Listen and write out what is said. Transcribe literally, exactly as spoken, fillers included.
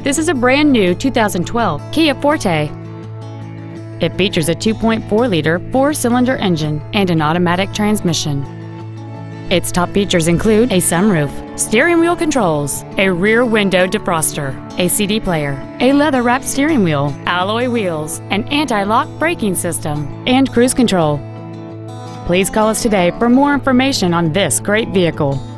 This is a brand new two thousand twelve Kia Forte. It features a two point four liter four-cylinder engine and an automatic transmission. Its top features include a sunroof, steering wheel controls, a rear window defroster, a C D player, a leather-wrapped steering wheel, alloy wheels, an anti-lock braking system, and cruise control. Please call us today for more information on this great vehicle.